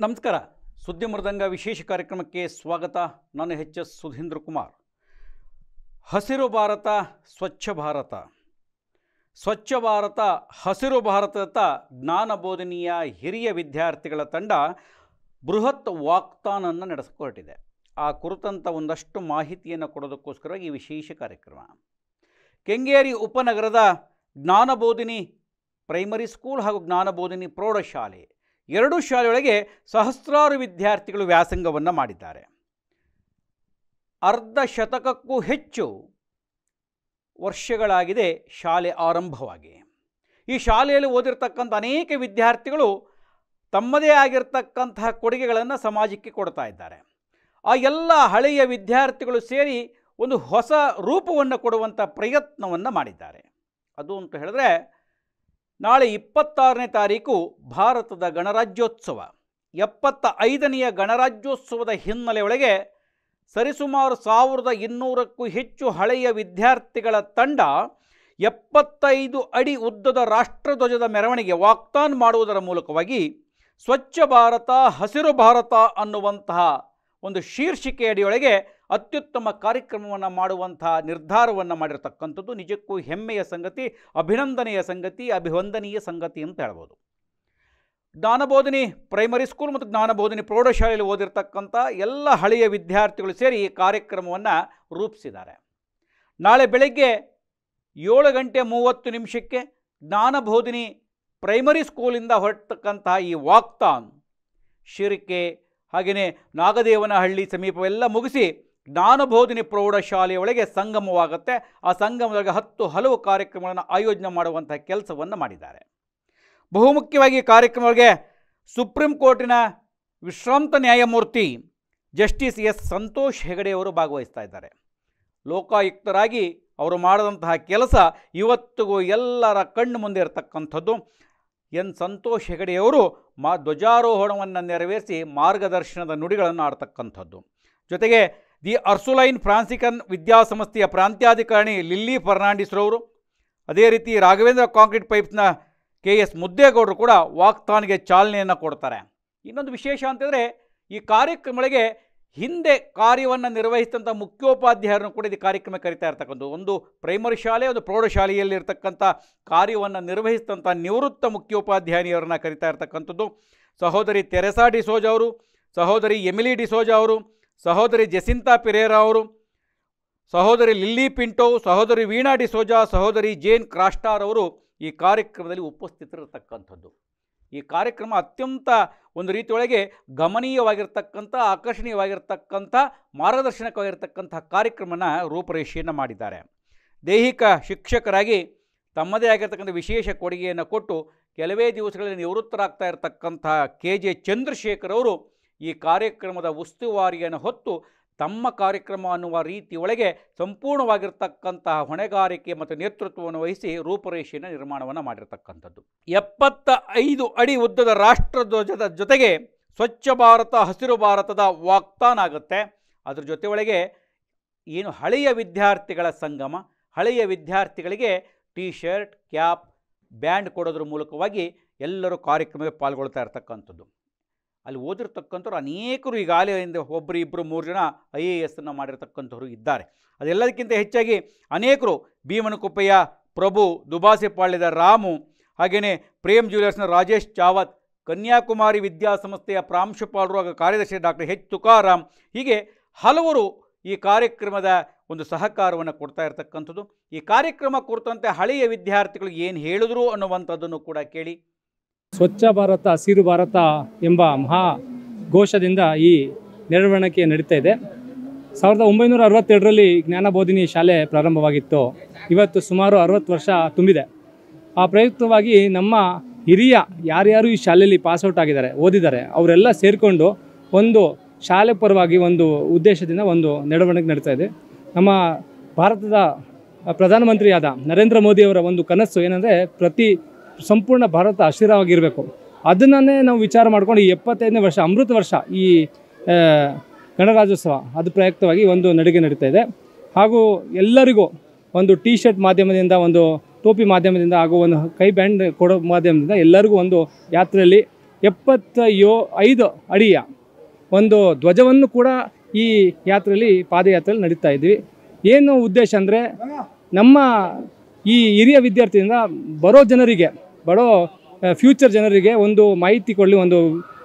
ನಮಸ್ಕಾರ. ಸುದ್ದಿ ಮೃದಂಗ ವಿಶೇಷ ಕಾರ್ಯಕ್ರಮಕ್ಕೆ ಸ್ವಾಗತ. ನಾನು ಎಚ್ ಸುಧೀಂದ್ರ ಕುಮಾರ್. ಹಸಿರು ಭಾರತ ಸ್ವಚ್ಛ ಭಾರತ, ಸ್ವಚ್ಛ ಭಾರತ ಹಸಿರು ಭಾರತದ ಜ್ಞಾನ ಬೋಧನೀಯ ಹಿರಿಯ ವಿದ್ಯಾರ್ಥಿಗಳ ತಂಡ ಬೃಹತ್ ವಾಕ್ಥಾನನ್ನು ನಡೆಸಿಕೊಟ್ಟಿದೆ. ಆ ಕುರಿತಂಥ ಒಂದಷ್ಟು ಮಾಹಿತಿಯನ್ನು ಕೊಡೋದಕ್ಕೋಸ್ಕರ ಈ ವಿಶೇಷ ಕಾರ್ಯಕ್ರಮ. ಕೆಂಗೇರಿ ಉಪನಗರದ ಜ್ಞಾನಬೋಧಿನಿ ಪ್ರೈಮರಿ ಸ್ಕೂಲ್ ಹಾಗೂ ಜ್ಞಾನಬೋಧಿನಿ ಪ್ರೌಢಶಾಲೆ ಎರಡೂ ಶಾಲೆಯೊಳಗೆ ಸಹಸ್ರಾರು ವಿದ್ಯಾರ್ಥಿಗಳು ವ್ಯಾಸಂಗವನ್ನು ಮಾಡಿದ್ದಾರೆ. ಅರ್ಧ ಶತಕಕ್ಕೂ ಹೆಚ್ಚು ವರ್ಷಗಳಾಗಿದೆ ಶಾಲೆ ಆರಂಭವಾಗಿ. ಈ ಶಾಲೆಯಲ್ಲಿ ಓದಿರ್ತಕ್ಕಂಥ ಅನೇಕ ವಿದ್ಯಾರ್ಥಿಗಳು ತಮ್ಮದೇ ಆಗಿರ್ತಕ್ಕಂತಹ ಕೊಡುಗೆಗಳನ್ನು ಸಮಾಜಕ್ಕೆ ಕೊಡ್ತಾ ಇದ್ದಾರೆ. ಆ ಎಲ್ಲ ಹಳೆಯ ವಿದ್ಯಾರ್ಥಿಗಳು ಸೇರಿ ಒಂದು ಹೊಸ ರೂಪವನ್ನು ಕೊಡುವಂಥ ಪ್ರಯತ್ನವನ್ನು ಮಾಡಿದ್ದಾರೆ. ಅದು ಅಂತ ಹೇಳಿದ್ರೆ, ನಾಳೆ 26ನೇ ತಾರೀಕು ಭಾರತದ ಗಣರಾಜ್ಯೋತ್ಸವ, 75ನೆಯ ಗಣರಾಜ್ಯೋತ್ಸವದ ಹಿನ್ನೆಲೆಯೊಳಗೆ ಸರಿಸುಮಾರು 1200ಕ್ಕೂ ಹೆಚ್ಚು ಹಳೆಯ ವಿದ್ಯಾರ್ಥಿಗಳ ತಂಡ 75 ಅಡಿ ಉದ್ದದ ರಾಷ್ಟ್ರಧ್ವಜದ ಮೆರವಣಿಗೆ ವಾಕ್ಥಾನ್ ಮಾಡುವುದರ ಮೂಲಕವಾಗಿ ಸ್ವಚ್ಛ ಭಾರತ ಹಸಿರು ಭಾರತ ಅನ್ನುವಂತಹ ಒಂದು ಶೀರ್ಷಿಕೆ ಅಡಿಯೊಳಗೆ ಅತ್ಯುತ್ತಮ ಕಾರ್ಯಕ್ರಮವನ್ನು ಮಾಡುವಂಥ ನಿರ್ಧಾರವನ್ನು ಮಾಡಿರ್ತಕ್ಕಂಥದ್ದು ನಿಜಕ್ಕೂ ಹೆಮ್ಮೆಯ ಸಂಗತಿ, ಅಭಿನಂದನೆಯ ಸಂಗತಿ, ಅಭಿವಂದನೀಯ ಸಂಗತಿ ಅಂತ ಹೇಳ್ಬೋದು. ಜ್ಞಾನಬೋಧಿನಿ ಪ್ರೈಮರಿ ಸ್ಕೂಲ್ ಮತ್ತು ಜ್ಞಾನಬೋಧಿನಿ ಪ್ರೌಢಶಾಲೆಯಲ್ಲಿ ಓದಿರ್ತಕ್ಕಂಥ ಎಲ್ಲ ಹಳೆಯ ವಿದ್ಯಾರ್ಥಿಗಳು ಸೇರಿ ಈ ಕಾರ್ಯಕ್ರಮವನ್ನು ರೂಪಿಸಿದ್ದಾರೆ. ನಾಳೆ ಬೆಳಗ್ಗೆ 7:30 ಜ್ಞಾನಬೋಧಿನಿ ಪ್ರೈಮರಿ ಸ್ಕೂಲಿಂದ ಹೊರಟಕ್ಕಂತಹ ಈ ವಾಕ್ಥಾನ್ ಶಿರ್ಕೆ ಹಾಗೆಯೇ ನಾಗದೇವನಹಳ್ಳಿ ಸಮೀಪವೆಲ್ಲ ಮುಗಿಸಿ ಜ್ಞಾನಬೋಧಿನಿ ಪ್ರೌಢಶಾಲೆಯೊಳಗೆ ಸಂಗಮವಾಗುತ್ತೆ. ಆ ಸಂಗಮದೊಳಗೆ ಹಲವು ಕಾರ್ಯಕ್ರಮಗಳನ್ನು ಆಯೋಜನೆ ಮಾಡುವಂಥ ಕೆಲಸವನ್ನು ಮಾಡಿದ್ದಾರೆ. ಬಹುಮುಖ್ಯವಾಗಿ ಈ ಕಾರ್ಯಕ್ರಮಗಳಿಗೆ ಸುಪ್ರೀಂ ಕೋರ್ಟಿನ ವಿಶ್ರಾಂತ ನ್ಯಾಯಮೂರ್ತಿ ಜಸ್ಟಿಸ್ ಎಸ್ ಸಂತೋಷ್ ಹೆಗಡೆಯವರು ಭಾಗವಹಿಸ್ತಾ ಇದ್ದಾರೆ. ಲೋಕಾಯುಕ್ತರಾಗಿ ಅವರು ಮಾಡಿದಂತಹ ಕೆಲಸ ಇವತ್ತಿಗೂ ಎಲ್ಲರ ಕಣ್ಣು ಮುಂದೆ ಇರತಕ್ಕಂಥದ್ದು. ಎನ್ ಸಂತೋಷ್ ಹೆಗಡೆಯವರು ಧ್ವಜಾರೋಹಣವನ್ನು ನೆರವೇರಿಸಿ ಮಾರ್ಗದರ್ಶನದ ನುಡಿಗಳನ್ನು ಆಡ್ತಕ್ಕಂಥದ್ದು. ಜೊತೆಗೆ ದಿ ಅರ್ಸುಲೈನ್ ಫ್ರಾನ್ಸಿಕನ್ ವಿದ್ಯಾಸಂಸ್ಥೆಯ ಪ್ರಾಂತ್ಯಾಧಿಕಾರಿ ಲಿಲ್ಲಿ ಫರ್ನಾಂಡಿಸ್ರವರು, ಅದೇ ರೀತಿ ರಾಘವೇಂದ್ರ ಕಾಂಕ್ರೀಟ್ ಪೈಪ್ಸ್ನ KS ಮುದ್ದೇಗೌಡರು ಕೂಡ ವಾಕ್ಥಾನ್ಗೆ ಚಾಲನೆಯನ್ನು ಕೊಡ್ತಾರೆ. ಇನ್ನೊಂದು ವಿಶೇಷ ಅಂತಂದರೆ, ಈ ಕಾರ್ಯಕ್ರಮಗಳಿಗೆ ಹಿಂದೆ ಕಾರ್ಯವನ್ನು ನಿರ್ವಹಿಸಿದಂಥ ಮುಖ್ಯೋಪಾಧ್ಯಾಯರನ್ನು ಕೂಡ ಈ ಕಾರ್ಯಕ್ರಮ ಕರೀತಾ ಇರ್ತಕ್ಕಂಥದ್ದು. ಒಂದು ಪ್ರೈಮರಿ ಶಾಲೆ, ಒಂದು ಪ್ರೌಢಶಾಲೆಯಲ್ಲಿ ಇರ್ತಕ್ಕಂಥ ಕಾರ್ಯವನ್ನು ನಿರ್ವಹಿಸಿದಂಥ ನಿವೃತ್ತ ಮುಖ್ಯೋಪಾಧ್ಯಾಯನಿಯವರನ್ನು ಕರೀತಾ ಇರ್ತಕ್ಕಂಥದ್ದು. ಸಹೋದರಿ ತೆರೆಸಾ ಡಿಸೋಜಾ ಅವರು, ಸಹೋದರಿ ಎಮಿಲಿ ಡಿಸೋಜಾ ಅವರು, ಸಹೋದರಿ ಜೆಸಿಂತಾ ಪಿರೇರಾ ಅವರು, ಸಹೋದರಿ ಲಿಲ್ಲಿ ಪಿಂಟೋ, ಸಹೋದರಿ ವೀಣಾ ಡಿಸೋಜಾ, ಸಹೋದರಿ ಜೇನ್ ಕ್ರಾಸ್ಟಾರ್ ಅವರು ಈ ಕಾರ್ಯಕ್ರಮದಲ್ಲಿ ಉಪಸ್ಥಿತರಿರತಕ್ಕಂಥದ್ದು. ಈ ಕಾರ್ಯಕ್ರಮ ಅತ್ಯಂತ ಒಂದು ರೀತಿಯೊಳಗೆ ಗಮನೀಯವಾಗಿರ್ತಕ್ಕಂಥ, ಆಕರ್ಷಣೀಯವಾಗಿರ್ತಕ್ಕಂಥ, ಮಾರ್ಗದರ್ಶನವಾಗಿರ್ತಕ್ಕಂಥ ಕಾರ್ಯಕ್ರಮನ ರೂಪರೇಷೆಯನ್ನು ಮಾಡಿದ್ದಾರೆ. ದೈಹಿಕ ಶಿಕ್ಷಕರಾಗಿ ತಮ್ಮದೇ ಆಗಿರ್ತಕ್ಕಂಥ ವಿಶೇಷ ಕೊಡುಗೆಯನ್ನು ಕೊಟ್ಟು ಕೆಲವೇ ದಿವಸಗಳಲ್ಲಿ ನಿವೃತ್ತರಾಗ್ತಾ ಇರತಕ್ಕಂಥ KJ ಚಂದ್ರಶೇಖರ್ ಅವರು ಈ ಕಾರ್ಯಕ್ರಮದ ಉಸ್ತುವಾರಿಯನ್ನು ಹೊತ್ತು ತಮ್ಮ ಕಾರ್ಯಕ್ರಮ ಅನ್ನುವ ರೀತಿಯೊಳಗೆ ಸಂಪೂರ್ಣವಾಗಿರ್ತಕ್ಕಂತಹ ಹೊಣೆಗಾರಿಕೆ ಮತ್ತು ನೇತೃತ್ವವನ್ನು ವಹಿಸಿ ರೂಪರೇಷೆಯನ್ನು ನಿರ್ಮಾಣವನ್ನು ಮಾಡಿರ್ತಕ್ಕಂಥದ್ದು. 75 ಅಡಿ ಉದ್ದದ ರಾಷ್ಟ್ರಧ್ವಜದ ಜೊತೆಗೆ ಸ್ವಚ್ಛ ಭಾರತ ಹಸಿರು ಭಾರತದ ವಾಕ್ಥಾನ್ ಆಗುತ್ತೆ. ಅದ್ರ ಜೊತೆಯೊಳಗೆ ಏನು ಹಳೆಯ ವಿದ್ಯಾರ್ಥಿಗಳ ಸಂಗಮ, ಹಳೆಯ ವಿದ್ಯಾರ್ಥಿಗಳಿಗೆ ಟೀ ಶರ್ಟ್, ಕ್ಯಾಪ್, ಬ್ಯಾಂಡ್ ಕೊಡೋದ್ರ ಮೂಲಕವಾಗಿ ಎಲ್ಲರೂ ಕಾರ್ಯಕ್ರಮದಲ್ಲಿ ಪಾಲ್ಗೊಳ್ತಾ ಇರ್ತಕ್ಕಂಥದ್ದು. ಅಲ್ಲಿ ಓದಿರ್ತಕ್ಕಂಥವ್ರು ಅನೇಕರು ಈಗಾಗಲೇ ಒಬ್ಬರು ಇಬ್ಬರು 3 ಜನ IAS ಮಾಡಿರ್ತಕ್ಕಂಥವ್ರು ಇದ್ದಾರೆ. ಅದೆಲ್ಲದಕ್ಕಿಂತ ಹೆಚ್ಚಾಗಿ ಅನೇಕರು ಭೀಮನಕುಪ್ಪೆಯ ಪ್ರಭು, ದುಬಾಸೆಪಾಳ್ಯದ ರಾಮು, ಹಾಗೆಯೇ ಪ್ರೇಮ್ ಜ್ಯುವೆಲರ್ಸ್ನ ರಾಜೇಶ್ ಚಾವತ್, ಕನ್ಯಾಕುಮಾರಿ ವಿದ್ಯಾಸಂಸ್ಥೆಯ ಪ್ರಾಂಶುಪಾಲರು ಹಾಗೂ ಕಾರ್ಯದರ್ಶಿ ಡಾಕ್ಟರ್ H ತುಕಾರಾಮ್, ಹೀಗೆ ಹಲವರು ಈ ಕಾರ್ಯಕ್ರಮದ ಒಂದು ಸಹಕಾರವನ್ನು ಕೊಡ್ತಾ ಇರತಕ್ಕಂಥದ್ದು. ಈ ಕಾರ್ಯಕ್ರಮ ಕುರಿತಂತೆ ಹಳೆಯ ವಿದ್ಯಾರ್ಥಿಗಳು ಏನು ಹೇಳಿದ್ರು ಅನ್ನುವಂಥದ್ದನ್ನು ಕೂಡ ಕೇಳಿ. ಸ್ವಚ್ಛ ಭಾರತ ಹಸಿರು ಭಾರತ ಎಂಬ ಮಹಾ ಘೋಷದಿಂದ ಈ ಮೆರವಣಿಗೆ ನಡೀತಾ ಇದೆ. 1962ರಲ್ಲಿ ಜ್ಞಾನಬೋಧಿನಿ ಶಾಲೆ ಪ್ರಾರಂಭವಾಗಿತ್ತು. ಇವತ್ತು ಸುಮಾರು 60 ವರ್ಷ ತುಂಬಿದೆ. ಆ ಪ್ರಯುಕ್ತವಾಗಿ ನಮ್ಮ ಹಿರಿಯ ಯಾರ್ಯಾರು ಈ ಶಾಲೆಯಲ್ಲಿ ಪಾಸ್ಔಟ್ ಆಗಿದ್ದಾರೆ, ಓದಿದ್ದಾರೆ, ಅವರೆಲ್ಲ ಸೇರಿಕೊಂಡು ಒಂದು ಶಾಲೆ ಪರವಾಗಿ ಒಂದು ಉದ್ದೇಶದಿಂದ ಒಂದು ಮೆರವಣಿಗೆ ನಡೀತಾ ಇದೆ. ನಮ್ಮ ಭಾರತದ ಪ್ರಧಾನಮಂತ್ರಿಯಾದ ನರೇಂದ್ರ ಮೋದಿಯವರ ಒಂದು ಕನಸು ಏನಂದರೆ ಸಂಪೂರ್ಣ ಭಾರತ ಹಸಿರಾಗಿರಬೇಕು. ಅದನ್ನೇ ನಾವು ವಿಚಾರ ಮಾಡ್ಕೊಂಡು ಈ 75ನೇ ವರ್ಷ ಅಮೃತ ವರ್ಷ ಈ ಗಣರಾಜ್ಯೋತ್ಸವ ಅದು ಪ್ರಯುಕ್ತವಾಗಿ ಒಂದು ನಡಿಗೆ ನಡೀತಾ ಇದೆ. ಹಾಗೂ ಎಲ್ಲರಿಗೂ ಒಂದು ಟೀ ಶರ್ಟ್ ಮಾಧ್ಯಮದಿಂದ, ಒಂದು ಟೋಪಿ ಮಾಧ್ಯಮದಿಂದ ಹಾಗೂ ಒಂದು ಕೈ ಬ್ಯಾಂಡ್ ಕೊಡೋ ಮಾಧ್ಯಮದಿಂದ ಎಲ್ಲರಿಗೂ ಒಂದು ಯಾತ್ರೆಯಲ್ಲಿ 75 ಅಡಿಯ ಒಂದು ಧ್ವಜವನ್ನು ಕೂಡ ಈ ಯಾತ್ರೆಯಲ್ಲಿ ಪಾದಯಾತ್ರೆಯಲ್ಲಿ ನಡೀತಾ ಇದ್ವಿ. ಏನು ಉದ್ದೇಶ ಅಂದರೆ ನಮ್ಮ ಈ ಹಿರಿಯ ವಿದ್ಯಾರ್ಥಿಯಿಂದ ಬರೋ ಫ್ಯೂಚರ್ ಜನರಿಗೆ ಒಂದು ಮಾಹಿತಿ ಕೊಡಲಿ, ಒಂದು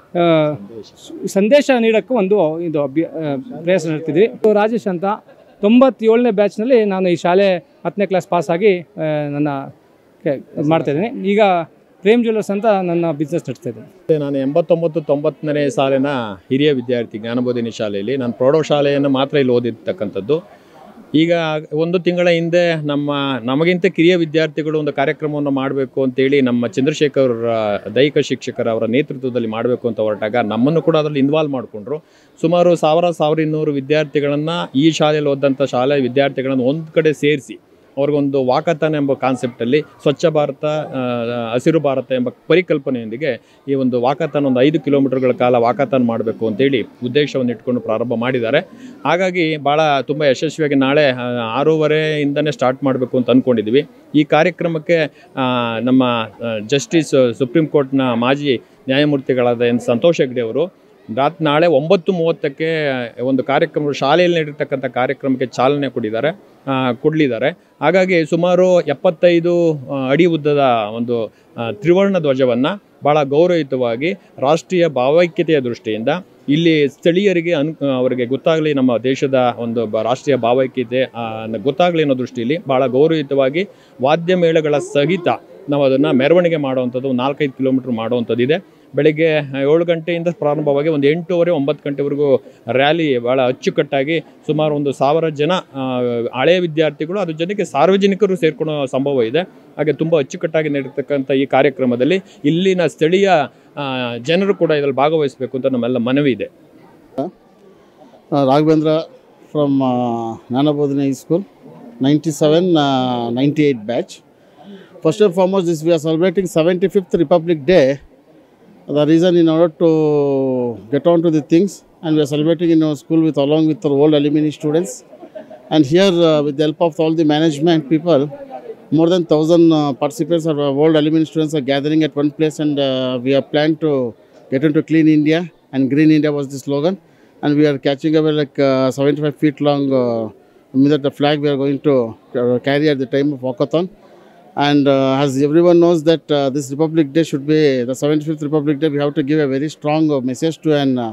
ಸಂದೇಶ ನೀಡೋಕ್ಕೂ ಒಂದು ಇದು ಪ್ರಯಾಸ ನಡೆತಿದ್ವಿ. ರಾಜೇಶ್ ಅಂತ 97ನೇ ಬ್ಯಾಚ್ನಲ್ಲಿ ನಾನು ಈ ಶಾಲೆ 10ನೇ ಕ್ಲಾಸ್ ಪಾಸಾಗಿ ನನ್ನ ಮಾಡ್ತಾಯಿದ್ದೀನಿ. ಈಗ ಪ್ರೇಮ್ ಜ್ಯುವೆಲ್ಲರ್ಸ್ ಅಂತ ನನ್ನ ಬಿಸ್ನೆಸ್ ನಡೆಸ್ತಾ ಇದ್ದೀನಿ. ನಾನು 89-90ನೇ ಸಾಲಿನ ಹಿರಿಯ ವಿದ್ಯಾರ್ಥಿ ಜ್ಞಾನಬೋಧಿನಿ ಶಾಲೆಯಲ್ಲಿ. ನಾನು ಪ್ರೌಢಶಾಲೆಯನ್ನು ಮಾತ್ರ ಇಲ್ಲಿ ಓದಿರ್ತಕ್ಕಂಥದ್ದು. ಈಗ ಒಂದು ತಿಂಗಳ ಹಿಂದೆ ನಮಗಿಂತ ಕಿರಿಯ ವಿದ್ಯಾರ್ಥಿಗಳು ಒಂದು ಕಾರ್ಯಕ್ರಮವನ್ನು ಮಾಡಬೇಕು ಅಂತೇಳಿ ನಮ್ಮ ಚಂದ್ರಶೇಖರ್ ದೈಹಿಕ ಶಿಕ್ಷಕರ ಅವರ ನೇತೃತ್ವದಲ್ಲಿ ಮಾಡಬೇಕು ಅಂತ ಹೊರಟಾಗ ನಮ್ಮನ್ನು ಕೂಡ ಅದರಲ್ಲಿ ಇನ್ವಾಲ್ವ್ ಮಾಡಿಕೊಂಡ್ರು. ಸುಮಾರು 1200 ವಿದ್ಯಾರ್ಥಿಗಳನ್ನು ಈ ಶಾಲೆಯಲ್ಲಿ ಓದಂಥ ಶಾಲೆ ವಿದ್ಯಾರ್ಥಿಗಳನ್ನು ಒಂದು ಕಡೆ ಸೇರಿಸಿ ಅವ್ರಿಗೊಂದು ವಾಕಥಾನ್ ಎಂಬ ಕಾನ್ಸೆಪ್ಟಲ್ಲಿ ಸ್ವಚ್ಛ ಭಾರತ ಹಸಿರು ಭಾರತ ಎಂಬ ಪರಿಕಲ್ಪನೆಯೊಂದಿಗೆ ಈ ಒಂದು ವಾಕಥಾನ್ ಒಂದು 5 ಕಿಲೋಮೀಟರ್ಗಳ ಕಾಲ ವಾಕಥಾನ್ ಮಾಡಬೇಕು ಅಂತೇಳಿ ಉದ್ದೇಶವನ್ನು ಇಟ್ಕೊಂಡು ಪ್ರಾರಂಭ ಮಾಡಿದ್ದಾರೆ. ಹಾಗಾಗಿ ತುಂಬ ಯಶಸ್ವಿಯಾಗಿ ನಾಳೆ 6:30ಇಂದನೇ ಸ್ಟಾರ್ಟ್ ಮಾಡಬೇಕು ಅಂತ ಅಂದ್ಕೊಂಡಿದ್ವಿ. ಈ ಕಾರ್ಯಕ್ರಮಕ್ಕೆ ನಮ್ಮ ಜಸ್ಟಿಸ್ ಸುಪ್ರೀಂ ಕೋರ್ಟ್ನ ಮಾಜಿ ನ್ಯಾಯಮೂರ್ತಿಗಳಾದ ಎನ್ ಸಂತೋಷ್ ಹೆಗ್ಡೆ ಅವರು ನಾಳೆ 9:30ಕ್ಕೆ ಒಂದು ಕಾರ್ಯಕ್ರಮ ಶಾಲೆಯಲ್ಲಿ ನಡೆರ್ತಕ್ಕಂಥ ಕಾರ್ಯಕ್ರಮಕ್ಕೆ ಚಾಲನೆ ಕೊಡಲಿದ್ದಾರೆ. ಹಾಗಾಗಿ ಸುಮಾರು 75 ಅಡಿ ಉದ್ದದ ಒಂದು ತ್ರಿವರ್ಣ ಧ್ವಜವನ್ನು ಭಾಳ ಗೌರವಯುತವಾಗಿ ರಾಷ್ಟ್ರೀಯ ಭಾವೈಕ್ಯತೆಯ ದೃಷ್ಟಿಯಿಂದ ಇಲ್ಲಿ ಸ್ಥಳೀಯರಿಗೆ ಅವರಿಗೆ ಗೊತ್ತಾಗಲಿ, ನಮ್ಮ ದೇಶದ ಒಂದು ರಾಷ್ಟ್ರೀಯ ಭಾವೈಕ್ಯತೆ ಗೊತ್ತಾಗಲಿ ಅನ್ನೋ ದೃಷ್ಟಿಯಲ್ಲಿ ಭಾಳ ಗೌರವಯುತವಾಗಿ ವಾದ್ಯ ಮೇಳಗಳ ಸಹಿತ ನಾವು ಅದನ್ನು ಮೆರವಣಿಗೆ ಮಾಡುವಂಥದ್ದು 4-5 ಕಿಲೋಮೀಟ್ರ್ ಮಾಡುವಂಥದ್ದಿದೆ. ಬೆಳಗ್ಗೆ 7 ಗಂಟೆಯಿಂದ ಪ್ರಾರಂಭವಾಗಿ ಒಂದು 8:30-9 ಗಂಟೆವರೆಗೂ ರ್ಯಾಲಿ ಭಾಳ ಅಚ್ಚುಕಟ್ಟಾಗಿ ಸುಮಾರು 1,000 ಜನ ಹಳೆಯ ವಿದ್ಯಾರ್ಥಿಗಳು, ಅದ್ರ ಜೊತೆಗೆ ಸಾರ್ವಜನಿಕರು ಸೇರ್ಕೊಳ್ಳೋ ಸಂಭವ ಇದೆ. ಹಾಗೆ ತುಂಬ ಅಚ್ಚುಕಟ್ಟಾಗಿ ನಡೀತಕ್ಕಂಥ ಈ ಕಾರ್ಯಕ್ರಮದಲ್ಲಿ ಇಲ್ಲಿನ ಸ್ಥಳೀಯ ಜನರು ಕೂಡ ಇದರಲ್ಲಿ ಭಾಗವಹಿಸಬೇಕು ಅಂತ ನಮ್ಮೆಲ್ಲ ಮನವಿ ಇದೆ. Raghavendra from Jnanabodhini high school 97-98 batch. First and foremost, we are celebrating 75th Republic Day. The reason in order to get on to the things, and we are celebrating in our school along with our old alumni students. And here, with the help of all the management people, more than 1,000 participants of our old alumni students are gathering at one place, and we have planned to get into Clean India, and Green India was the slogan. And we are catching up like 75 feet long the flag we are going to carry at the time of walkathon. And as everyone knows that this Republic Day should be the 75th Republic Day, we have to give a very strong message to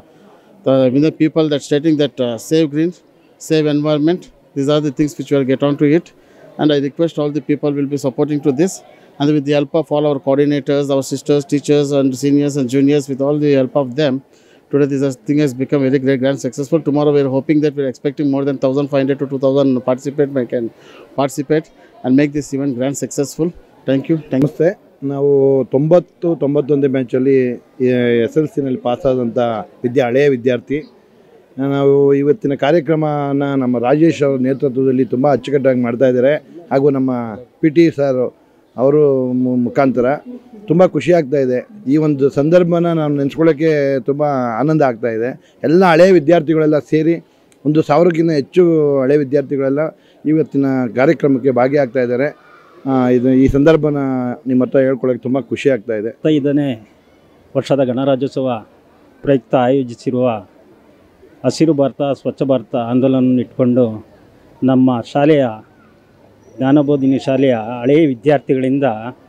the people that stating that save green, save environment. These are the things which we will get on to it. And I request all the people will be supporting to this. And with the help of all our coordinators, our sisters, teachers and seniors and juniors, with all the help of them, today this thing has become very great, grand, successful. Tomorrow we are hoping that we are expecting more than 1,500 to 2,000 participants can participate and make this event grand successful. Thank you. ನಮಸ್ತೆ. ನಾವು 90-91 ಬ್ಯಾಚಲ್ಲಿ SLCನಲ್ಲಿ ಪಾಸಾದಂಥ ಹಳೆಯ ವಿದ್ಯಾರ್ಥಿ. ನಾವು ಇವತ್ತಿನ ಕಾರ್ಯಕ್ರಮನ ನಮ್ಮ ರಾಜೇಶ್ ಅವರ ನೇತೃತ್ವದಲ್ಲಿ ತುಂಬ ಅಚ್ಚುಕಟ್ಟಾಗಿ ಮಾಡ್ತಾಯಿದ್ದಾರೆ. ಹಾಗೂ ನಮ್ಮ PT ಸರ್ ಅವರು ಮುಖಾಂತರ ತುಂಬ ಖುಷಿ ಆಗ್ತಾಯಿದೆ. ಈ ಒಂದು ಸಂದರ್ಭನ ನಾವು ನೆನೆಸ್ಕೊಳ್ಳೋಕ್ಕೆ ತುಂಬ ಆನಂದ ಆಗ್ತಾಯಿದೆ. ಎಲ್ಲ ಹಳೆಯ ವಿದ್ಯಾರ್ಥಿಗಳೆಲ್ಲ ಸೇರಿ 1,000ಕ್ಕಿಂತ ಹೆಚ್ಚು ಹಳೆಯ ವಿದ್ಯಾರ್ಥಿಗಳೆಲ್ಲ ಇವತ್ತಿನ ಕಾರ್ಯಕ್ರಮಕ್ಕೆ ಭಾಗಿಯಾಗ್ತಾ ಇದ್ದಾರೆ. ಈ ಸಂದರ್ಭನ ನಿಮ್ಮ ಹತ್ರ ಹೇಳ್ಕೊಳ್ಳೋಕ್ಕೆ ತುಂಬ ಖುಷಿ ಆಗ್ತಾಯಿದೆ. 5ನೇ ವರ್ಷದ ಗಣರಾಜ್ಯೋತ್ಸವ ಪ್ರಯುಕ್ತ ಆಯೋಜಿಸಿರುವ ಹಸಿರು ಭಾರತ ಸ್ವಚ್ಛ ಭಾರತ ಆಂದೋಲನವನ್ನು ಇಟ್ಕೊಂಡು ನಮ್ಮ ಶಾಲೆಯ ಜ್ಞಾನಬೋಧಿನಿ ಶಾಲೆಯ ಹಳೆಯ ವಿದ್ಯಾರ್ಥಿಗಳಿಂದ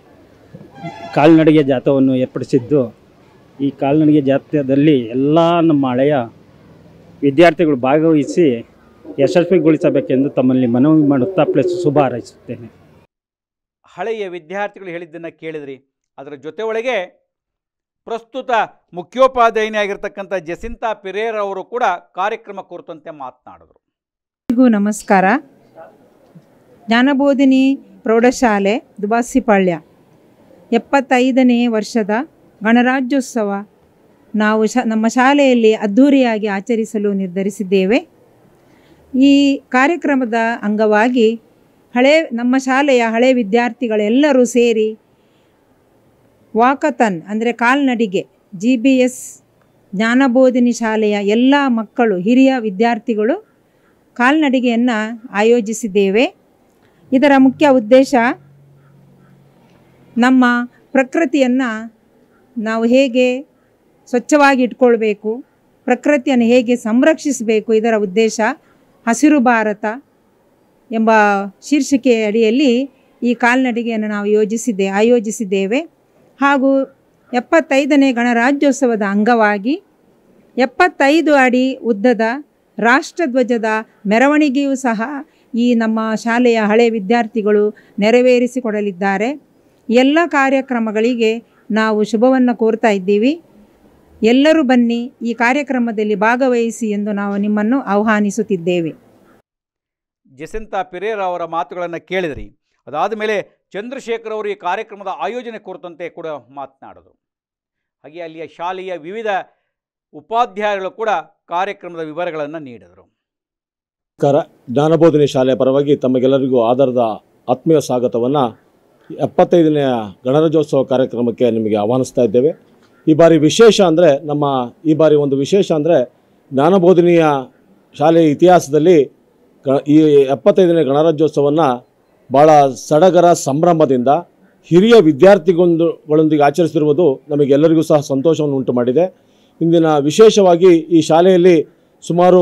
ಕಾಲ್ನಡಿಗೆ ಜಾಥಾವನ್ನು ಏರ್ಪಡಿಸಿದ್ದು, ಈ ಕಾಲ್ನಡಿಗೆ ಜಾಥಾದಲ್ಲಿ ಎಲ್ಲ ನಮ್ಮ ಹಳೆಯ ವಿದ್ಯಾರ್ಥಿಗಳು ಭಾಗವಹಿಸಿ ಯಶಸ್ವಿಗೊಳಿಸಬೇಕೆಂದು ತಮ್ಮಲ್ಲಿ ಮನವಿ ಮಾಡುತ್ತಾ ಶುಭ ಹಾರೈಸುತ್ತೇನೆ. ಹಳೆಯ ವಿದ್ಯಾರ್ಥಿಗಳು ಹೇಳಿದ್ದನ್ನು ಕೇಳಿದ್ರಿ. ಅದರ ಜೊತೆ ಒಳಗೆ ಪ್ರಸ್ತುತ ಮುಖ್ಯೋಪಾಧ್ಯಾಯಿನಿಯಾಗಿರ್ತಕ್ಕಂಥ ಜಸಿಂತಾ ಪಿರೇರ್ ಅವರು ಕೂಡ ಕಾರ್ಯಕ್ರಮ ಕುರಿತಂತೆ ಮಾತನಾಡಿದರು. ನಮಸ್ಕಾರ. ಜ್ಞಾನಬೋಧಿನಿ ಪ್ರೌಢಶಾಲೆ ದುಬಾಸಿಪಾಳ್ಯ 75ನೇ ವರ್ಷದ ಗಣರಾಜ್ಯೋತ್ಸವ ನಾವು ನಮ್ಮ ಶಾಲೆಯಲ್ಲಿ ಅದ್ಧೂರಿಯಾಗಿ ಆಚರಿಸಲು ನಿರ್ಧರಿಸಿದ್ದೇವೆ. ಈ ಕಾರ್ಯಕ್ರಮದ ಅಂಗವಾಗಿ ನಮ್ಮ ಶಾಲೆಯ ಹಳೆ ವಿದ್ಯಾರ್ಥಿಗಳೆಲ್ಲರೂ ಸೇರಿ ವಾಕಥಾನ್ ಅಂದರೆ ಕಾಲ್ನಡಿಗೆ GBS ಜ್ಞಾನಬೋಧಿನಿ ಶಾಲೆಯ ಎಲ್ಲ ಮಕ್ಕಳು ಹಿರಿಯ ವಿದ್ಯಾರ್ಥಿಗಳು ಕಾಲ್ನಡಿಗೆಯನ್ನು ಆಯೋಜಿಸಿದ್ದೇವೆ. ಇದರ ಮುಖ್ಯ ಉದ್ದೇಶ ನಮ್ಮ ಪ್ರಕೃತಿಯನ್ನು ನಾವು ಹೇಗೆ ಸ್ವಚ್ಛವಾಗಿ ಇಟ್ಕೊಳ್ಬೇಕು, ಪ್ರಕೃತಿಯನ್ನು ಹೇಗೆ ಸಂರಕ್ಷಿಸಬೇಕು, ಇದರ ಉದ್ದೇಶ ಹಸಿರು ಭಾರತ ಎಂಬ ಶೀರ್ಷಿಕೆಯ ಅಡಿಯಲ್ಲಿ ಈ ಕಾಲ್ನಡಿಗೆಯನ್ನು ನಾವು ಆಯೋಜಿಸಿದ್ದೇವೆ. ಹಾಗೂ 75ನೇ ಗಣರಾಜ್ಯೋತ್ಸವದ ಅಂಗವಾಗಿ 75 ಅಡಿ ಉದ್ದದ ರಾಷ್ಟ್ರಧ್ವಜದ ಮೆರವಣಿಗೆಯೂ ಸಹ ಈ ನಮ್ಮ ಶಾಲೆಯ ಹಳೆ ವಿದ್ಯಾರ್ಥಿಗಳು ನೆರವೇರಿಸಿಕೊಡಲಿದ್ದಾರೆ. ಎಲ್ಲ ಕಾರ್ಯಕ್ರಮಗಳಿಗೆ ನಾವು ಶುಭವನ್ನು ಕೋರ್ತಾ ಇದ್ದೀವಿ. ಎಲ್ಲರೂ ಬನ್ನಿ, ಈ ಕಾರ್ಯಕ್ರಮದಲ್ಲಿ ಭಾಗವಹಿಸಿ ಎಂದು ನಾವು ನಿಮ್ಮನ್ನು ಆಹ್ವಾನಿಸುತ್ತಿದ್ದೇವೆ. ಜೆಸಿಂತಾ ಪೆರೇರಾ ಅವರ ಮಾತುಗಳನ್ನು ಕೇಳಿದ್ರಿ. ಅದಾದ ಮೇಲೆ ಚಂದ್ರಶೇಖರ್ ಅವರು ಈ ಕಾರ್ಯಕ್ರಮದ ಆಯೋಜನೆ ಕುರಿತಂತೆ ಕೂಡ ಮಾತನಾಡಿದರು. ಹಾಗೆ ಅಲ್ಲಿಯ ಶಾಲೆಯ ವಿವಿಧ ಉಪಾಧ್ಯಾಯರು ಕೂಡ ಕಾರ್ಯಕ್ರಮದ ವಿವರಗಳನ್ನು ನೀಡಿದರು. ನಮಸ್ಕಾರ. ಜ್ಞಾನಬೋಧಿನಿ ಶಾಲೆಯ ಪರವಾಗಿ ತಮಗೆಲ್ಲರಿಗೂ ಆಧಾರದ ಆತ್ಮೀಯ ಸ್ವಾಗತವನ್ನು 75ನೇ ಗಣರಾಜ್ಯೋತ್ಸವ ಕಾರ್ಯಕ್ರಮಕ್ಕೆ ನಿಮಗೆ ಆಹ್ವಾನಿಸ್ತಾ ಇದ್ದೇವೆ. ಈ ಬಾರಿ ವಿಶೇಷ ಅಂದರೆ ಒಂದು ವಿಶೇಷ ಅಂದರೆ ಜ್ಞಾನಬೋಧಿನಿಯ ಶಾಲೆಯ ಇತಿಹಾಸದಲ್ಲಿ ಈ 75ನೇ ಗಣರಾಜ್ಯೋತ್ಸವವನ್ನು ಭಾಳ ಸಡಗರ ಸಂಭ್ರಮದಿಂದ ಹಿರಿಯ ವಿದ್ಯಾರ್ಥಿಗಳೊಂದಿಗೆ ಆಚರಿಸಿರುವುದು ನಮಗೆಲ್ಲರಿಗೂ ಸಹ ಸಂತೋಷವನ್ನು ಉಂಟು ಮಾಡಿದೆ. ಇಂದಿನ ವಿಶೇಷವಾಗಿ ಈ ಶಾಲೆಯಲ್ಲಿ ಸುಮಾರು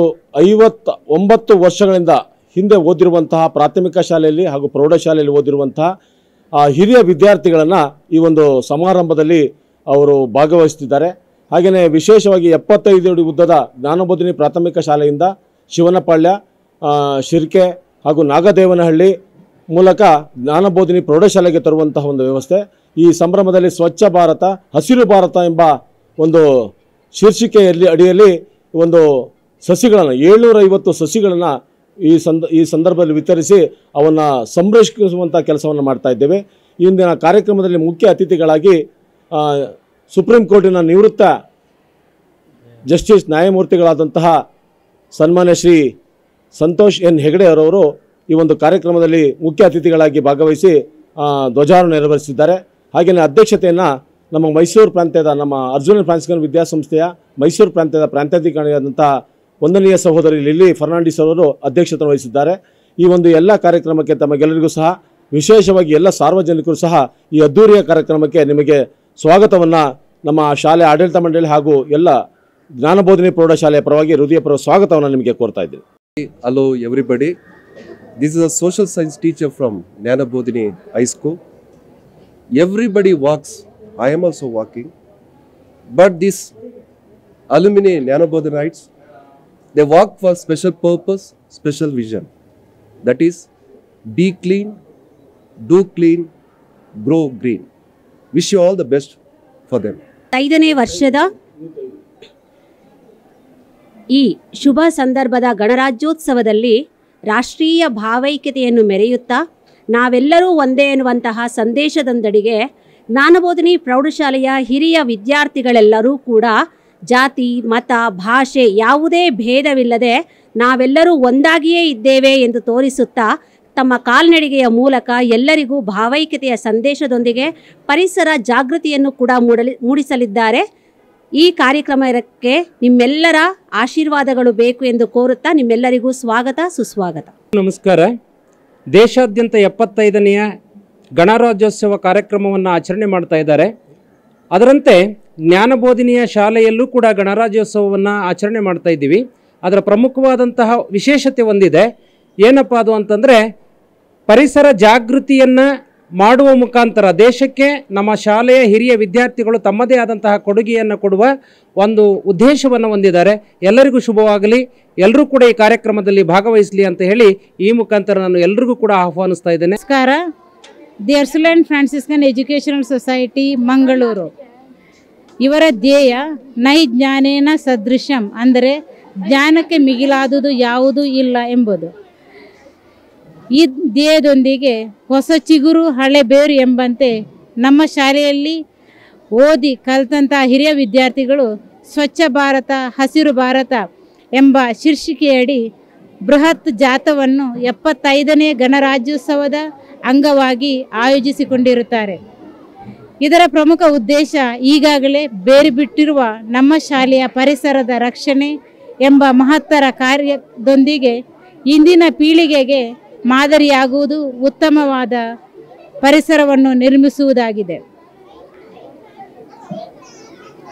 59 ವರ್ಷಗಳಿಂದ ಹಿಂದೆ ಓದಿರುವಂತಹ ಪ್ರಾಥಮಿಕ ಶಾಲೆಯಲ್ಲಿ ಹಾಗೂ ಪ್ರೌಢಶಾಲೆಯಲ್ಲಿ ಓದಿರುವಂತಹ ಹಿರಿಯ ವಿದ್ಯಾರ್ಥಿಗಳನ್ನು ಈ ಒಂದು ಸಮಾರಂಭದಲ್ಲಿ ಅವರು ಭಾಗವಹಿಸ್ತಿದ್ದಾರೆ. ಹಾಗೆಯೇ ವಿಶೇಷವಾಗಿ 75 ಅಡಿ ಉದ್ದದ ಜ್ಞಾನಬೋಧಿನಿ ಪ್ರಾಥಮಿಕ ಶಾಲೆಯಿಂದ ಶಿವನಪಾಳ್ಯ, ಶಿರ್ಕೆ ಹಾಗೂ ನಾಗದೇವನಹಳ್ಳಿ ಮೂಲಕ ಜ್ಞಾನಬೋಧಿನಿ ಪ್ರೌಢಶಾಲೆಗೆ ತರುವಂತಹ ಒಂದು ವ್ಯವಸ್ಥೆ. ಈ ಸಂಭ್ರಮದಲ್ಲಿ ಸ್ವಚ್ಛ ಭಾರತ ಹಸಿರು ಭಾರತ ಎಂಬ ಒಂದು ಶೀರ್ಷಿಕೆಯಲ್ಲಿ ಅಡಿಯಲ್ಲಿ ಒಂದು ಸಸಿಗಳನ್ನು 750 ಸಸಿಗಳನ್ನು ಈ ಸಂದರ್ಭದಲ್ಲಿ ವಿತರಿಸಿ ಅವನ್ನು ಸಂರಕ್ಷಿಸುವಂಥ ಕೆಲಸವನ್ನು ಮಾಡ್ತಾ ಇದ್ದೇವೆ. ಇಂದಿನ ಕಾರ್ಯಕ್ರಮದಲ್ಲಿ ಮುಖ್ಯ ಅತಿಥಿಗಳಾಗಿ ಸುಪ್ರೀಂ ಕೋರ್ಟಿನ ನಿವೃತ್ತ ಜಸ್ಟಿಸ್ ನ್ಯಾಯಮೂರ್ತಿಗಳಾದಂತಹ ಸನ್ಮಾನ್ಯ ಶ್ರೀ ಸಂತೋಷ್ ಎನ್ ಹೆಗಡೆ ಅವರವರು ಈ ಒಂದು ಕಾರ್ಯಕ್ರಮದಲ್ಲಿ ಮುಖ್ಯ ಅತಿಥಿಗಳಾಗಿ ಭಾಗವಹಿಸಿ ಧ್ವಜಾರೋಹಣ ನೆರವೇರಿಸಿದ್ದಾರೆ. ಹಾಗೆಯೇ ಅಧ್ಯಕ್ಷತೆಯನ್ನು ನಮ್ಮ ಮೈಸೂರು ಪ್ರಾಂತ್ಯದ ನಮ್ಮ ಅರ್ಜುನ ಫ್ರಾನ್ಸಿಕನ್ ವಿದ್ಯಾಸಂಸ್ಥೆಯ ಮೈಸೂರು ಪ್ರಾಂತ್ಯದ ಪ್ರಾಂತ್ಯಾಧಿಕಾರಿಯಾದಂಥ ವಂದನೀಯ ಸಹೋದರಿ ಲಿಲ್ಲಿ ಫರ್ನಾಂಡಿಸ್ ಅವರು ಅಧ್ಯಕ್ಷತೆ ವಹಿಸಿದ್ದಾರೆ. ಈ ಒಂದು ಎಲ್ಲ ಕಾರ್ಯಕ್ರಮಕ್ಕೆ ತಮಗೆಲ್ಲರಿಗೂ ಸಹ ವಿಶೇಷವಾಗಿ ಎಲ್ಲ ಸಾರ್ವಜನಿಕರು ಸಹ ಈ ಅದ್ದೂರಿಯ ಕಾರ್ಯಕ್ರಮಕ್ಕೆ ನಿಮಗೆ ಸ್ವಾಗತವನ್ನು ನಮ್ಮ ಶಾಲೆ ಆಡಳಿತ ಮಂಡಳಿ ಹಾಗೂ ಎಲ್ಲ ಜ್ಞಾನಬೋಧಿನಿ ಪ್ರೌಢಶಾಲೆಯ ಪರವಾಗಿ ಹೃದಯಪೂರ್ವಕ ಸ್ವಾಗತವನ್ನು ನಿಮಗೆ ಕೋರ್ತಾ ಇದ್ದೀನಿ. Hello everybody. This is a social science teacher from Jnanabodhini High School. Everybody walks. I am also walking. But this alumni Jnanabodhinites, they walk for special purpose, special vision. That is, be clean, do clean, grow green. Wish you all the best for them. 5ನೇ ವರ್ಷದ ಈ ಶುಭ ಸಂದರ್ಭದ ಗಣರಾಜ್ಯೋತ್ಸವದಲ್ಲಿ ರಾಷ್ಟ್ರೀಯ ಭಾವೈಕ್ಯತೆಯನ್ನು ಮೆರೆಯುತ್ತಾ ನಾವೆಲ್ಲರೂ ಒಂದೇ ಎನ್ನುವಂತಹ ಸಂದೇಶದೊಂದಿಗೆ ಜ್ಞಾನಬೋಧಿನಿ ಪ್ರೌಢಶಾಲೆಯ ಹಿರಿಯ ವಿದ್ಯಾರ್ಥಿಗಳೆಲ್ಲರೂ ಕೂಡ ಜಾತಿ, ಮತ, ಭಾಷೆ ಯಾವುದೇ ಭೇದವಿಲ್ಲದೆ ನಾವೆಲ್ಲರೂ ಒಂದಾಗಿಯೇ ಇದ್ದೇವೆ ಎಂದು ತೋರಿಸುತ್ತಾ ತಮ್ಮ ಕಾಲ್ನಡಿಗೆಯ ಮೂಲಕ ಎಲ್ಲರಿಗೂ ಭಾವೈಕ್ಯತೆಯ ಸಂದೇಶದೊಂದಿಗೆ ಪರಿಸರ ಜಾಗೃತಿಯನ್ನು ಕೂಡ ಮೂಡಿಸಲಿದ್ದಾರೆ. ಈ ಕಾರ್ಯಕ್ರಮಕ್ಕೆ ನಿಮ್ಮೆಲ್ಲರ ಆಶೀರ್ವಾದಗಳು ಬೇಕು ಎಂದು ಕೋರುತ್ತಾ ನಿಮ್ಮೆಲ್ಲರಿಗೂ ಸ್ವಾಗತ, ಸುಸ್ವಾಗತ. ನಮಸ್ಕಾರ. ದೇಶಾದ್ಯಂತ 75ನೇ ಗಣರಾಜ್ಯೋತ್ಸವ ಕಾರ್ಯಕ್ರಮವನ್ನು ಆಚರಣೆ ಮಾಡ್ತಾ ಇದ್ದಾರೆ. ಅದರಂತೆ ಜ್ಞಾನಬೋಧಿನಿಯ ಶಾಲೆಯಲ್ಲೂ ಕೂಡ ಗಣರಾಜ್ಯೋತ್ಸವವನ್ನು ಆಚರಣೆ ಮಾಡ್ತಾ ಇದ್ದೀವಿ. ಅದರ ಪ್ರಮುಖವಾದಂತಹ ವಿಶೇಷತೆ ಒಂದಿದೆ. ಏನಪ್ಪ ಅದು ಅಂತಂದರೆ, ಪರಿಸರ ಜಾಗೃತಿಯನ್ನು ಮಾಡುವ ಮುಖಾಂತರ ದೇಶಕ್ಕೆ ನಮ್ಮ ಶಾಲೆಯ ಹಿರಿಯ ವಿದ್ಯಾರ್ಥಿಗಳು ತಮ್ಮದೇ ಆದಂತಹ ಕೊಡುಗೆಯನ್ನು ಕೊಡುವ ಒಂದು ಉದ್ದೇಶವನ್ನು ಹೊಂದಿದ್ದಾರೆ. ಎಲ್ಲರಿಗೂ ಶುಭವಾಗಲಿ, ಎಲ್ಲರೂ ಕೂಡ ಈ ಕಾರ್ಯಕ್ರಮದಲ್ಲಿ ಭಾಗವಹಿಸಲಿ ಅಂತ ಹೇಳಿ ಈ ಮುಖಾಂತರ ನಾನು ಎಲ್ಲರಿಗೂ ಕೂಡ ಆಹ್ವಾನಿಸ್ತಾ ಇದ್ದೇನೆ. ನಮಸ್ಕಾರ. The Ursuline Franciscan educational society Mangaluru, ಇವರ ಧ್ಯೇಯ ನೈ ಜ್ಞಾನೇನ ಸದೃಶಂ, ಅಂದರೆ ಜ್ಞಾನಕ್ಕೆ ಮಿಗಿಲಾದುದು ಯಾವುದೂ ಇಲ್ಲ ಎಂಬುದು. ಈ ಧ್ಯೇಯದೊಂದಿಗೆ ಹೊಸ ಚಿಗುರು ಹಳೆ ಬೇರು ಎಂಬಂತೆ ನಮ್ಮ ಶಾಲೆಯಲ್ಲಿ ಓದಿ ಕಲಿತಂಥ ಹಿರಿಯ ವಿದ್ಯಾರ್ಥಿಗಳು ಸ್ವಚ್ಛ ಭಾರತ ಹಸಿರು ಭಾರತ ಎಂಬ ಶೀರ್ಷಿಕೆಯಡಿ ಬೃಹತ್ ಜಾಥವನ್ನು 75ನೇ ಗಣರಾಜ್ಯೋತ್ಸವದ ಅಂಗವಾಗಿ ಆಯೋಜಿಸಿಕೊಂಡಿರುತ್ತಾರೆ. ಇದರ ಪ್ರಮುಖ ಉದ್ದೇಶ ಈಗಾಗಲೇ ಬೇರು ಬಿಟ್ಟಿರುವ ನಮ್ಮ ಶಾಲೆಯ ಪರಿಸರದ ರಕ್ಷಣೆ ಎಂಬ ಮಹತ್ತರ ಕಾರ್ಯದೊಂದಿಗೆ ಇಂದಿನ ಪೀಳಿಗೆಗೆ ಮಾದರಿಯಾಗುವುದು, ಉತ್ತಮವಾದ ಪರಿಸರವನ್ನು ನಿರ್ಮಿಸುವುದಾಗಿದೆ.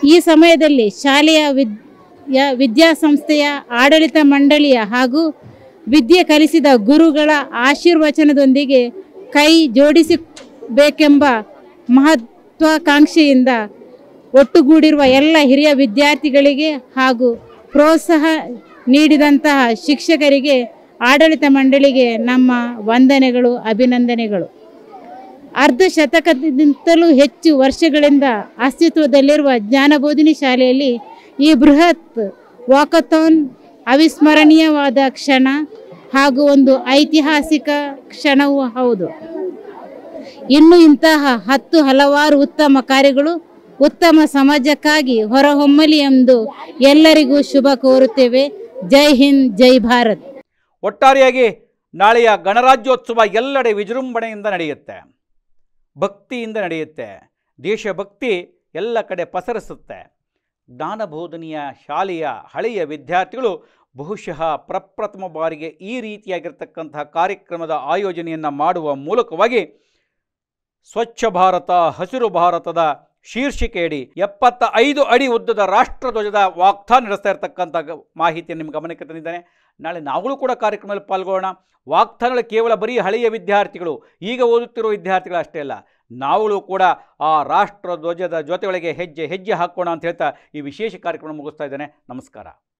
ಈ ಸಮಯದಲ್ಲಿ ಶಾಲೆಯ ವಿದ್ಯಾಸಂಸ್ಥೆಯ ಆಡಳಿತ ಮಂಡಳಿಯ ಹಾಗೂ ವಿದ್ಯೆ ಕಲಿಸಿದ ಗುರುಗಳ ಆಶೀರ್ವಚನದೊಂದಿಗೆ ಕೈ ಜೋಡಿಸಬೇಕೆಂಬ ಮಹತ್ವಾಕಾಂಕ್ಷೆಯಿಂದ ಒಟ್ಟುಗೂಡಿರುವ ಎಲ್ಲ ಹಿರಿಯ ವಿದ್ಯಾರ್ಥಿಗಳಿಗೆ ಹಾಗೂ ಪ್ರೋತ್ಸಾಹ ನೀಡಿದಂತಹ ಶಿಕ್ಷಕರಿಗೆ, ಆಡಳಿತ ಮಂಡಳಿಗೆ ನಮ್ಮ ವಂದನೆಗಳು, ಅಭಿನಂದನೆಗಳು. ಅರ್ಧ ಶತಕಕ್ಕಿಂತಲೂ ಹೆಚ್ಚು ವರ್ಷಗಳಿಂದ ಅಸ್ತಿತ್ವದಲ್ಲಿರುವ ಜ್ಞಾನಬೋಧಿನಿ ಶಾಲೆಯಲ್ಲಿ ಈ ಬೃಹತ್ ವಾಕಥಾನ್ ಅವಿಸ್ಮರಣೀಯವಾದ ಕ್ಷಣ ಹಾಗೂ ಒಂದು ಐತಿಹಾಸಿಕ ಕ್ಷಣವೂ ಹೌದು. ಇನ್ನು ಇಂತಹ ಹಲವಾರು ಉತ್ತಮ ಕಾರ್ಯಗಳು ಉತ್ತಮ ಸಮಾಜಕ್ಕಾಗಿ ಹೊರಹೊಮ್ಮಲಿ ಎಂದು ಎಲ್ಲರಿಗೂ ಶುಭ ಕೋರುತ್ತೇವೆ. ಜೈ ಹಿಂದ್, ಜೈ ಭಾರತ್. ಒಟ್ಟಾರೆಯಾಗಿ ನಾಳೆಯ ಗಣರಾಜ್ಯೋತ್ಸವ ಎಲ್ಲೆಡೆ ವಿಜೃಂಭಣೆಯಿಂದ ನಡೆಯುತ್ತೆ, ಭಕ್ತಿಯಿಂದ ನಡೆಯುತ್ತೆ, ದೇಶಭಕ್ತಿ ಎಲ್ಲ ಕಡೆ ಪಸರಿಸುತ್ತೆ. ಜ್ಞಾನಬೋಧನೆಯ ಶಾಲೆಯ ಹಳೆಯ ವಿದ್ಯಾರ್ಥಿಗಳು ಬಹುಶಃ ಪ್ರಪ್ರಥಮ ಬಾರಿಗೆ ಈ ರೀತಿಯಾಗಿರ್ತಕ್ಕಂತಹ ಕಾರ್ಯಕ್ರಮದ ಆಯೋಜನೆಯನ್ನು ಮಾಡುವ ಮೂಲಕವಾಗಿ ಸ್ವಚ್ಛ ಭಾರತ, ಹಸಿರು ಭಾರತದ ಶೀರ್ಷಿಕೆಯಡಿ 75 ಅಡಿ ಉದ್ದದ ರಾಷ್ಟ್ರಧ್ವಜದ ವಾಕ್ಥಾನ್ ನಡೆಸ್ತಾ ಇರತಕ್ಕಂಥ ಮಾಹಿತಿಯನ್ನು ನಿಮ್ಮ ಗಮನಕ್ಕೆ ತಂದಿದ್ದೇನೆ. ನಾಳೆ ನಾವುಗಳು ಕೂಡ ಕಾರ್ಯಕ್ರಮದಲ್ಲಿ ಪಾಲ್ಗೊಳ್ಳೋಣ. ವಾಕ್ಥಾನ್ಗಳು ಕೇವಲ ಬರೀ ಹಳೆಯ ವಿದ್ಯಾರ್ಥಿಗಳು, ಈಗ ಓದುತ್ತಿರುವ ವಿದ್ಯಾರ್ಥಿಗಳು ಅಷ್ಟೇ ಅಲ್ಲ, ನಾವುಗಳು ಕೂಡ ಆ ರಾಷ್ಟ್ರಧ್ವಜದ ಜೊತೆಯೊಳಗೆ ಹೆಜ್ಜೆ ಹಾಕೋಣ ಅಂತ ಹೇಳ್ತಾ ಈ ವಿಶೇಷ ಕಾರ್ಯಕ್ರಮ ಮುಗಿಸ್ತಾ ಇದ್ದೇನೆ. ನಮಸ್ಕಾರ.